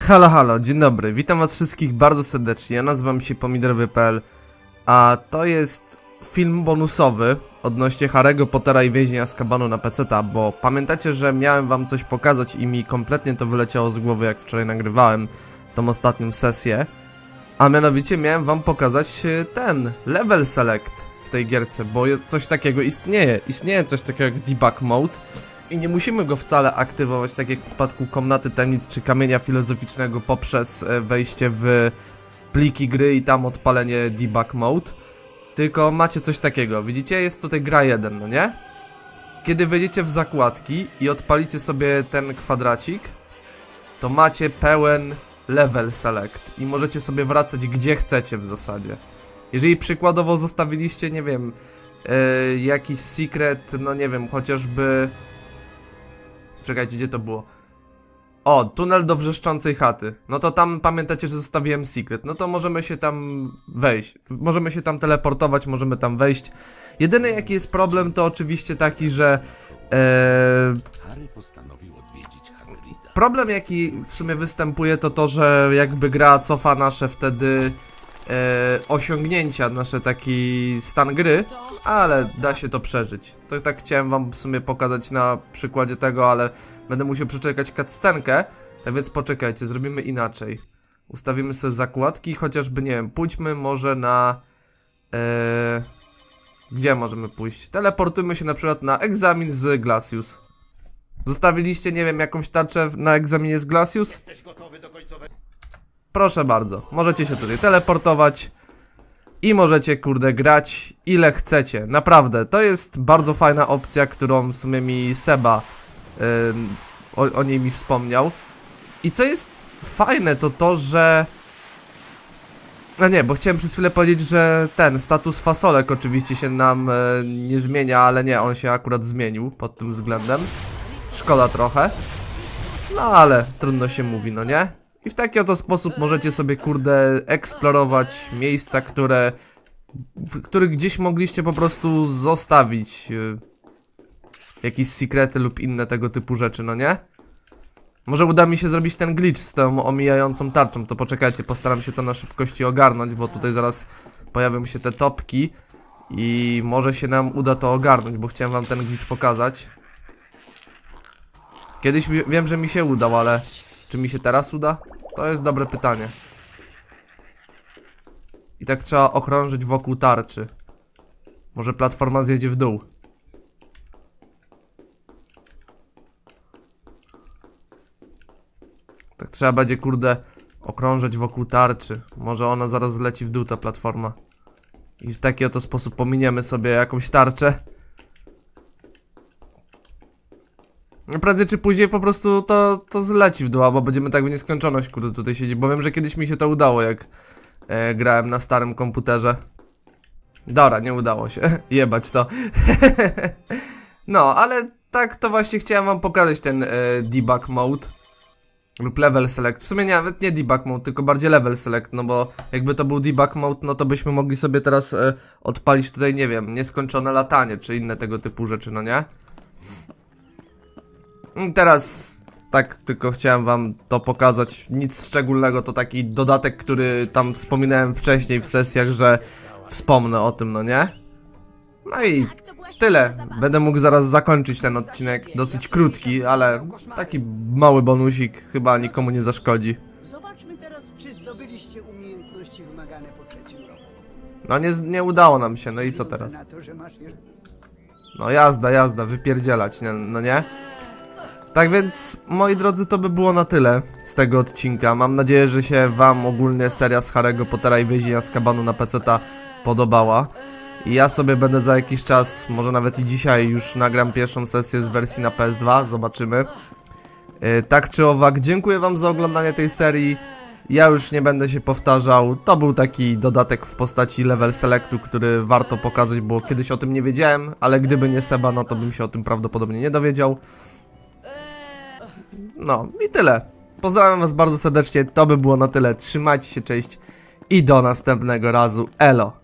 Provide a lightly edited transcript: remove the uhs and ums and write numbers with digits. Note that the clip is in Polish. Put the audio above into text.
Halo, halo, dzień dobry, witam was wszystkich bardzo serdecznie, ja nazywam się Pomidorowy.pl, a to jest film bonusowy odnośnie Harry'ego Pottera i Więzień Azkabanu na PC-ta, bo pamiętacie, że miałem wam coś pokazać i mi kompletnie to wyleciało z głowy, jak wczoraj nagrywałem tą ostatnią sesję, a mianowicie miałem wam pokazać ten level select w tej gierce, bo coś takiego istnieje coś takiego jak debug mode. I nie musimy go wcale aktywować, tak jak w przypadku Komnaty Tajemnic czy Kamienia Filozoficznego, poprzez wejście w pliki gry i tam odpalenie debug mode. Tylko macie coś takiego, widzicie? Jest tutaj gra 1, no nie? Kiedy wejdziecie w zakładki i odpalicie sobie ten kwadracik, to macie pełen level select i możecie sobie wracać gdzie chcecie w zasadzie. Jeżeli przykładowo zostawiliście, nie wiem, jakiś secret, no nie wiem, chociażby... Czekajcie, gdzie to było? O, tunel do wrzeszczącej chaty. No to tam pamiętacie, że zostawiłem secret. No to możemy się tam wejść. Możemy się tam teleportować, możemy tam wejść. Jedyny jaki jest problem to oczywiście taki, że... Harry postanowił odwiedzić Hagrida. Problem jaki w sumie występuje to to, że jakby gra cofa nasze wtedy osiągnięcia, nasze taki stan gry, ale da się to przeżyć. To tak chciałem wam w sumie pokazać na przykładzie tego, ale będę musiał przeczekać cutscenkę, tak więc poczekajcie, zrobimy inaczej. Ustawimy sobie zakładki, chociażby nie wiem, pójdźmy może na... gdzie możemy pójść? Teleportujmy się na przykład na egzamin z Glacius. Zostawiliście, nie wiem, jakąś tarczę na egzaminie z Glacius? Jesteś gotowy do końcowego? Proszę bardzo, możecie się tutaj teleportować i możecie, kurde, grać ile chcecie. Naprawdę, to jest bardzo fajna opcja, którą w sumie mi Seba o niej mi wspomniał. I co jest fajne, to to, że... A nie, bo chciałem przez chwilę powiedzieć, że ten status fasolek oczywiście się nam nie zmienia, ale nie, on się akurat zmienił pod tym względem. Szkoda trochę. No ale trudno się mówi, no nie? I w taki oto sposób możecie sobie, kurde, eksplorować miejsca, w których gdzieś mogliście po prostu zostawić jakieś sekrety lub inne tego typu rzeczy, no nie? Może uda mi się zrobić ten glitch z tą omijającą tarczą, to poczekajcie, postaram się to na szybkości ogarnąć, bo tutaj zaraz pojawią się te topki i może się nam uda to ogarnąć, bo chciałem wam ten glitch pokazać. Kiedyś wiem, że mi się udał, ale czy mi się teraz uda? To jest dobre pytanie. I tak trzeba okrążyć wokół tarczy. Może platforma zjedzie w dół. Tak trzeba będzie, kurde, okrążać wokół tarczy. Może ona zaraz zleci w dół, ta platforma. I w taki oto sposób pominiemy sobie jakąś tarczę. Prędzej czy później po prostu to zleci w dół, albo będziemy tak w nieskończoność, kurde, tutaj siedzieć. Bo wiem, że kiedyś mi się to udało, jak grałem na starym komputerze. Dobra, nie udało się. Jebać to. No, ale tak to właśnie chciałem wam pokazać ten debug mode. Lub level select. W sumie nawet nie debug mode, tylko bardziej level select, no bo jakby to był debug mode, no to byśmy mogli sobie teraz odpalić tutaj, nie wiem, nieskończone latanie, czy inne tego typu rzeczy, no nie? Teraz tak tylko chciałem wam to pokazać, nic szczególnego, to taki dodatek, który tam wspominałem wcześniej w sesjach, że wspomnę o tym, no nie? No i tyle, będę mógł zaraz zakończyć ten odcinek, dosyć krótki, ale taki mały bonusik chyba nikomu nie zaszkodzi. Zobaczmy teraz, czy zdobyliście umiejętności wymagane po trzecim roku. No nie udało nam się, no i co teraz? Na to, że masz jeszcze... No jazda, wypierdzielać, no nie? Tak więc, moi drodzy, to by było na tyle z tego odcinka. Mam nadzieję, że się wam ogólnie seria z Harry'ego Pottera i Więzień Azkabanu na PC-ta podobała. I ja sobie będę za jakiś czas, może nawet i dzisiaj już nagram pierwszą sesję z wersji na PS2, zobaczymy. Tak czy owak, dziękuję wam za oglądanie tej serii. Ja już nie będę się powtarzał, to był taki dodatek w postaci level selectu, który warto pokazać, bo kiedyś o tym nie wiedziałem, ale gdyby nie Seba, no to bym się o tym prawdopodobnie nie dowiedział. No i tyle. Pozdrawiam was bardzo serdecznie, to by było na tyle. Trzymajcie się, cześć i do następnego razu. Elo!